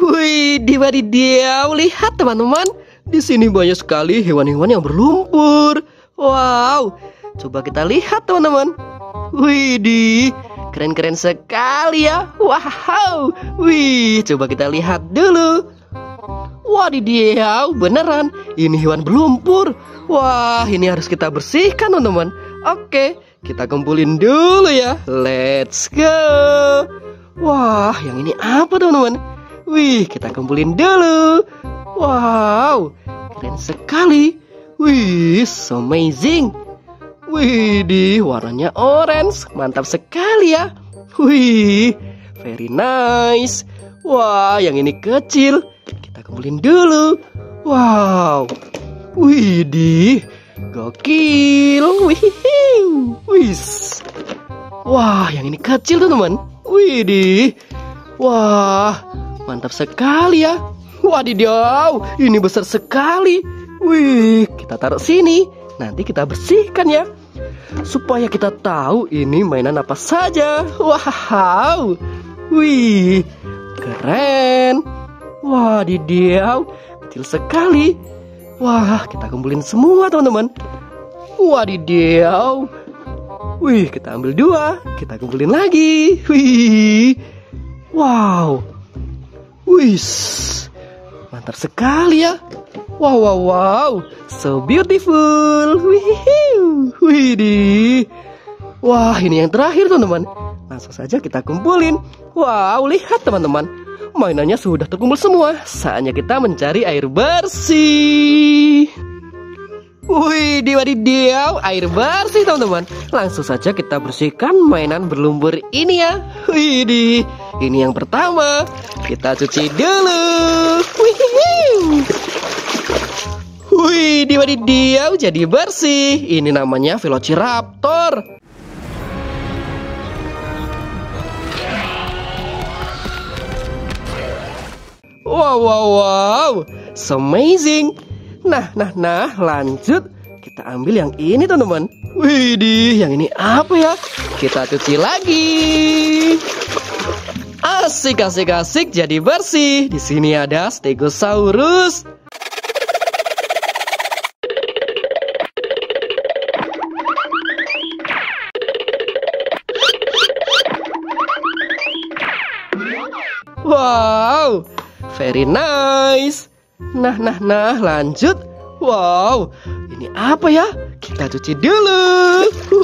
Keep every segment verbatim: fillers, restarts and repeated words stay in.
Wih, diwadidaw, lihat teman-teman. Di sini banyak sekali hewan-hewan yang berlumpur. Wow, coba kita lihat teman-teman. Wih, di keren-keren sekali ya. Wow, wih, coba kita lihat dulu. Wadidaw, beneran, ini hewan berlumpur. Wah, ini harus kita bersihkan teman-teman. Oke, kita kumpulin dulu ya. Let's go. Wah, yang ini apa teman-teman? Wih, kita kumpulin dulu. Wow, keren sekali. Wih, so amazing. Wih, di warnanya orange, mantap sekali ya. Wih, very nice. Wah, yang ini kecil. Kita kumpulin dulu. Wow, wih, di gokil. Wih, wis. Wah, yang ini kecil teman-teman. Wih, di. Wah, mantap sekali ya. Wadidaw, ini besar sekali. Wih, kita taruh sini. Nanti kita bersihkan ya, supaya kita tahu ini mainan apa saja. Wow, wih, keren. Wadidaw, kecil sekali. Wah, kita kumpulin semua teman-teman. Wadidaw. Wih, kita ambil dua. Kita kumpulin lagi. Wih, wow. Wih, mantap sekali ya. Wow, wow, wow, so beautiful. Wih, wih, di. Wah, ini yang terakhir teman-teman. Langsung saja kita kumpulin. Wow, lihat teman-teman, mainannya sudah terkumpul semua. Saatnya kita mencari air bersih. Wih, diwadidaw, air bersih teman-teman. Langsung saja kita bersihkan mainan berlumpur ini ya. Wih, di. Ini yang pertama. Kita cuci dulu. Wih, wih, diwadidaw, jadi bersih. Ini namanya Velociraptor. Wow, wow, wow, so amazing. Nah, nah, nah, lanjut. Kita ambil yang ini teman-teman. Widih, yang ini apa ya? Kita cuci lagi. Asik, asik, asik, jadi bersih. Di sini ada Stegosaurus. Wow, very nice. Nah, nah, nah, lanjut. Wow, ini apa ya? Kita cuci dulu.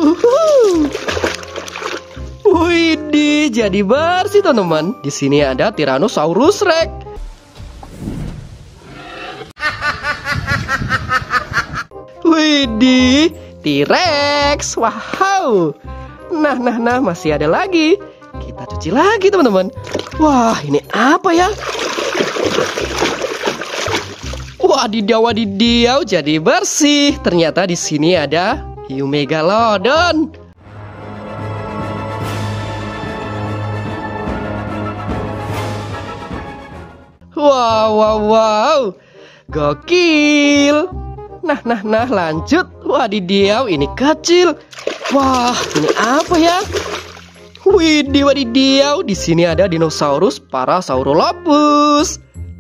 Widih, jadi bersih teman-teman. Di sini ada Tyrannosaurus Rex. Widih, T-Rex. Wow. Nah, nah, nah, masih ada lagi. Kita cuci lagi teman-teman. Wah, ini apa ya? Wadidaw, wadidaw, jadi bersih. Ternyata di sini ada hiu megalodon. Wow, wow, wow, gokil. Nah, nah, nah, lanjut. Wadidaw, ini kecil. Wah, ini apa ya? Widih, wadidaw, di sini ada dinosaurus Parasaurolophus.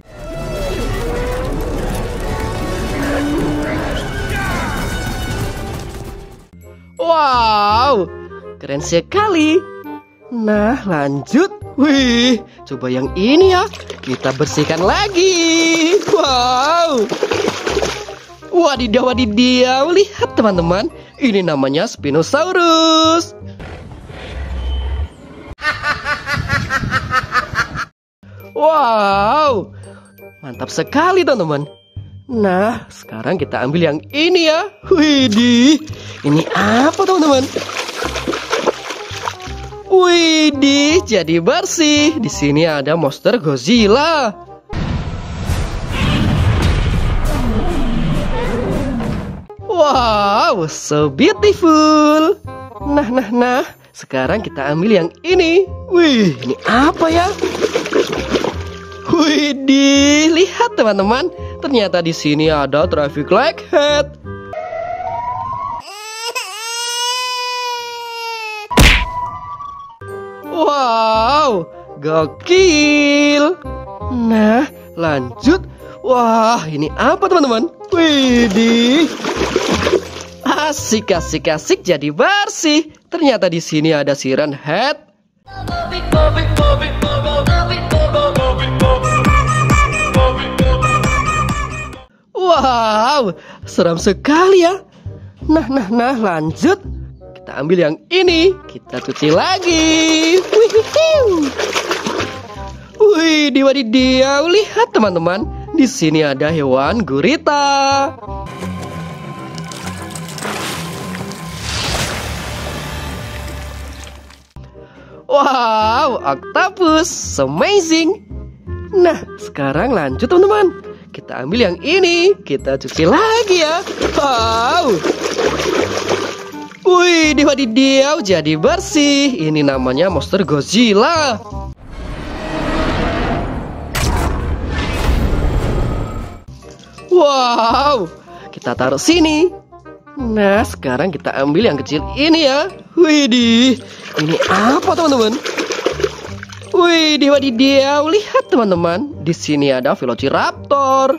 Wow, keren sekali. Nah, lanjut. Wih, coba yang ini ya. Kita bersihkan lagi. Wow. Wadidaw, wadidaw, lihat teman-teman. Ini namanya Spinosaurus. Wow, mantap sekali teman-teman. Nah, sekarang kita ambil yang ini ya. Widih, ini apa teman-teman? Widih, jadi bersih. Di sini ada monster Godzilla. Wow, so beautiful. Nah, nah, nah. Sekarang kita ambil yang ini. Wih, ini apa ya? Widih, lihat teman-teman. Ternyata di sini ada traffic light head. Wow, gokil. Nah, lanjut. Wah, ini apa teman-teman? Widih. Asik, asik, asik, jadi bersih. Ternyata di sini ada siren head. Wow, seram sekali ya. Nah, nah, nah, lanjut. Kita ambil yang ini, kita cuci lagi. Wih, diwadidaw, lihat teman-teman. Di sini ada hewan gurita. Wow, octopus, amazing. Nah, sekarang lanjut teman-teman. Kita ambil yang ini, kita cuci lagi ya. Wow. Wih, diwadidaw, jadi bersih. Ini namanya monster Godzilla. Wow, kita taruh sini. Nah, sekarang kita ambil yang kecil ini ya. Widih, ini apa teman-teman? Widih, wadidaw, lihat teman-teman. Di sini ada Velociraptor.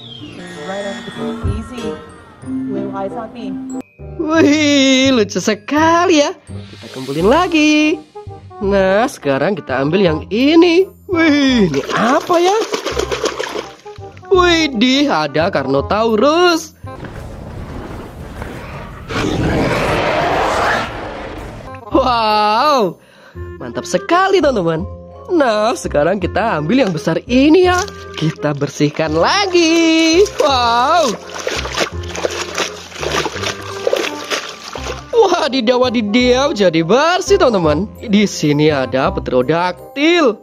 Wih, lucu sekali ya. Kita kumpulin lagi. Nah, sekarang kita ambil yang ini. Wih, ini apa ya? Widih, ada Carnotaurus. Wow, mantap sekali teman-teman. Nah, sekarang kita ambil yang besar ini ya. Kita bersihkan lagi. Wow. Wadidaw, wadidaw, jadi bersih teman-teman. Di sini ada Pterodactyl.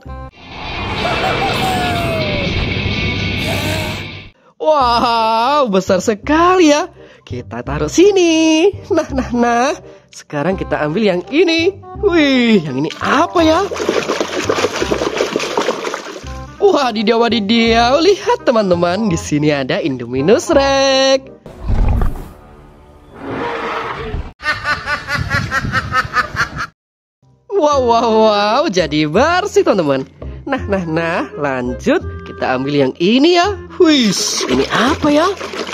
Wow, besar sekali ya. Kita taruh sini. Nah, nah, nah. Sekarang kita ambil yang ini. Wih, yang ini apa ya? Wadidaw, wadidaw, lihat teman-teman. Di sini ada Indominus Rex. Wow, wow, wow, jadi bersih teman-teman. Nah, nah, nah, lanjut. Kita ambil yang ini ya. Wih, ini apa ya?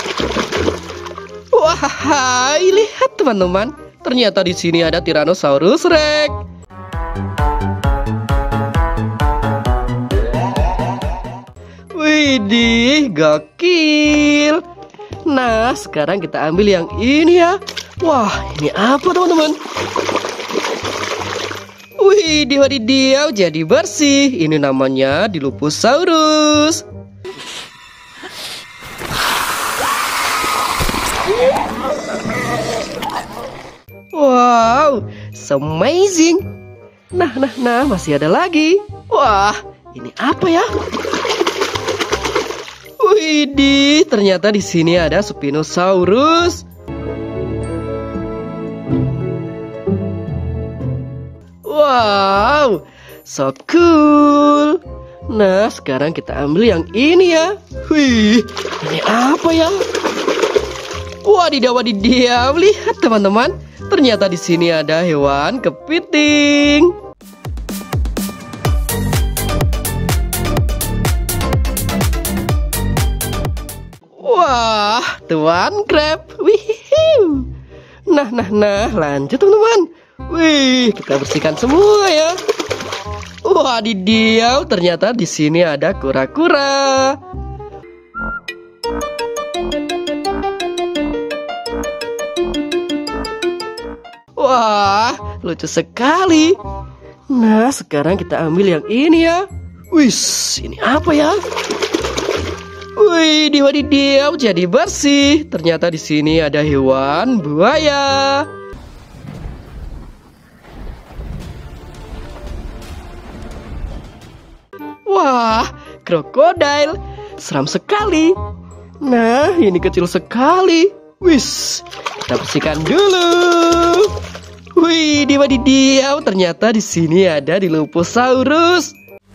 Wah, lihat teman-teman. Ternyata di sini ada Tyrannosaurus Rex. Widih, gokil. Nah, sekarang kita ambil yang ini ya. Wah, ini apa teman-teman? Widih, wadidaw, jadi bersih. Ini namanya Dilophosaurus. Wow, so amazing. Nah, nah, nah, masih ada lagi. Wah, ini apa ya? Widih, ternyata di sini ada Spinosaurus. Wow, so cool. Nah, sekarang kita ambil yang ini ya. Wih, ini apa ya? Wadidaw, wadidaw, lihat teman-teman. Ternyata di sini ada hewan kepiting. Wah, tuan crab. Wih. Nah, nah, nah, lanjut teman-teman. Wih, kita bersihkan semua ya. Wadidaw, ternyata di sini ada kura-kura. Wah, lucu sekali. Nah, sekarang kita ambil yang ini ya. Wih, ini apa ya? Wih, diwadidaw, jadi bersih. Ternyata di sini ada hewan buaya. Wah, krokodil. Seram sekali. Nah, ini kecil sekali. Wis, kita bersihkan dulu. Wih, diwadidaw, ternyata di sini ada Dilophosaurus.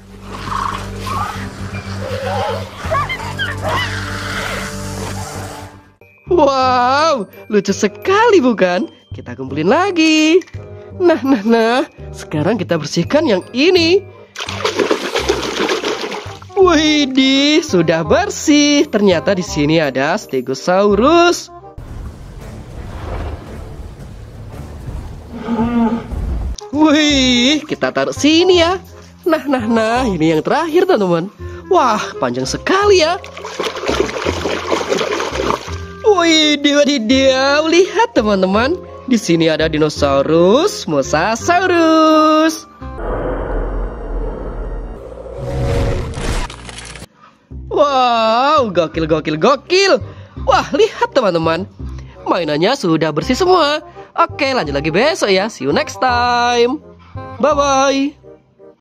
Wow, lucu sekali bukan? Kita kumpulin lagi. Nah, nah, nah. Sekarang kita bersihkan yang ini. Widih, sudah bersih. Ternyata di sini ada Stegosaurus. Wih, kita taruh sini ya. Nah, nah, nah, ini yang terakhir teman-teman. Wah, panjang sekali ya. Wih, wadidaw, lihat teman-teman. Di sini ada dinosaurus, mosasaurus. Wow, gokil, gokil, gokil. Wah, lihat teman-teman. Mainannya sudah bersih semua. Oke, lanjut lagi besok ya. See you next time. Bye-bye.